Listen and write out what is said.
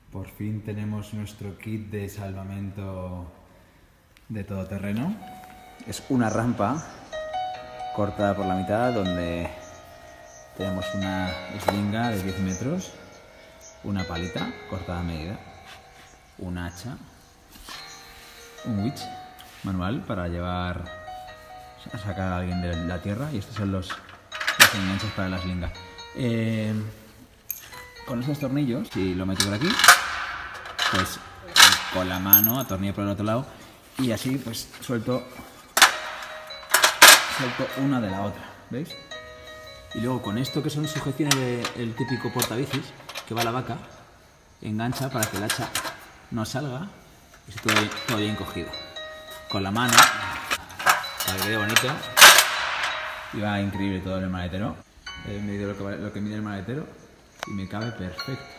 Por fin tenemos nuestro kit de salvamento de todoterreno. Es una rampa cortada por la mitad donde tenemos una eslinga de 10 metros, una palita cortada a medida, un hacha, un winch manual para llevar a sacar a alguien de la tierra, y estos son los enganches para la eslinga. Con esos tornillos, si lo meto por aquí, pues con la mano atornillo por el otro lado y así pues suelto una de la otra, ¿veis? Y luego con esto, que son sujeciones del típico portabicis que va a la vaca, engancha para que el hacha no salga y esté todo bien cogido. Con la mano, para que quede bonito, y va increíble todo en el maletero. He medido lo que mide el maletero y me cabe perfecto.